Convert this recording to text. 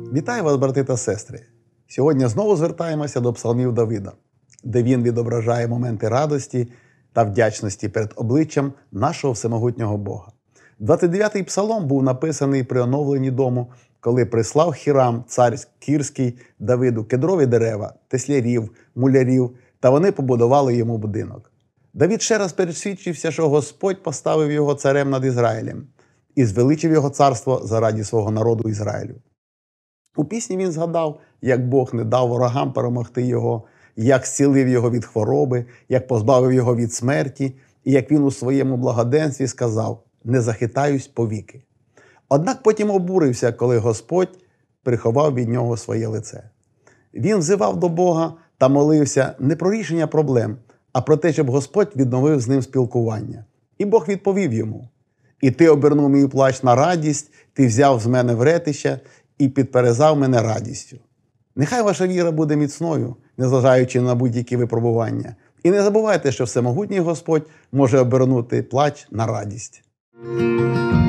Вітаю вас, брати та сестри! Сьогодні знову звертаємося до псалмів Давида, де він відображає моменти радості та вдячності перед обличчям нашого всемогутнього Бога. 29-й псалом був написаний при оновленні дому, коли прислав Хірам, цар Кірський, Давиду кедрові дерева, теслярів, мулярів, та вони побудували йому будинок. Давид ще раз пересвідчився, що Господь поставив його царем над Ізраїлем і звеличив його царство заради свого народу Ізраїлю. У пісні він згадав, як Бог не дав ворогам перемогти його, як зцілив його від хвороби, як позбавив його від смерті, і як він у своєму благоденстві сказав: «Не захитаюсь повіки». Однак потім обурився, коли Господь приховав від нього своє лице. Він взивав до Бога та молився не про рішення проблем, а про те, щоб Господь відновив з ним спілкування. І Бог відповів йому: «І ти обернув мій плач на радість, ти взяв з мене вретища і підперезав мене радістю». Нехай ваша віра буде міцною, незважаючи на будь-які випробування. І не забувайте, що всемогутній Господь може обернути плач на радість.